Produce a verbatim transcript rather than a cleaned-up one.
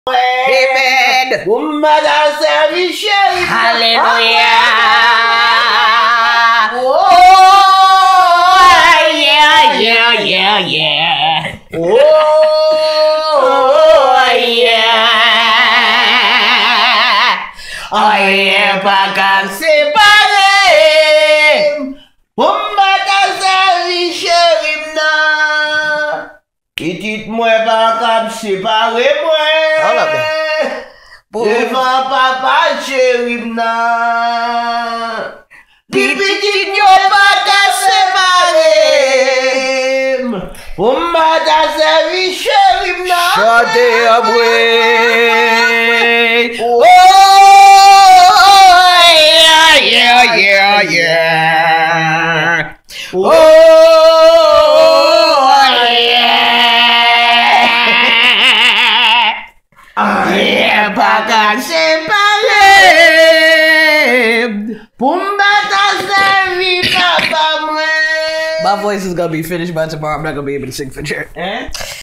Amen. Hallelujah. Oh, yeah, yeah, yeah, yeah. Oh, yeah. Oh, yeah, pas séparé. Petit moi pas cap séparer moi. Devant papa chéri na. Petit moi pas cap séparer. Pour ma ta servi chéri na. Chantez à bruit. Oh, yeah, yeah, yeah, yeah. Oh. Pas qu'à séparer. Pour m'battre servi papa moi. My voice is gonna be finished by tomorrow. I'm not gonna be able to sing for sure. Hein?